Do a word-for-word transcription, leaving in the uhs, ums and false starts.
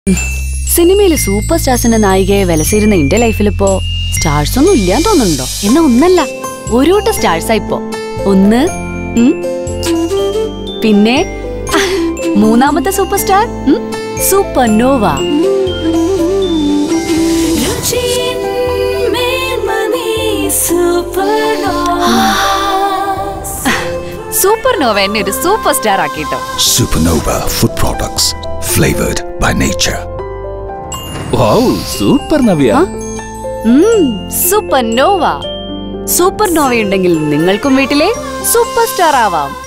സിനിമയിലെ സൂപ്പർ സ്റ്റാർസിന്റെ നായികയെ വിലസിരുന്ന എന്റെ ലൈഫിലിപ്പോ സ്റ്റാർസ് ഒന്നും ഇല്ലാന്ന് തോന്നുന്നുണ്ടോ? എന്നാ ഒന്നല്ല, ഒരു കൂട്ടം സ്റ്റാർസാ ഇപ്പോ. ഒന്ന് പിന്നെ മൂന്നാമത്തെ സൂപ്പർ സ്റ്റാർ സൂപ്പർനോവ. സൂപ്പർനോവ എന്നെ ഒരു സൂപ്പർ സ്റ്റാർ ആക്കിട്ടോ. Supernova food products flavored by nature. Wow, Supernova. Supernova. Supernova ഉണ്ടെങ്കിൽ നിങ്ങൾക്കും വീട്ടിലെ സൂപ്പർ സ്റ്റാർ ആവാം.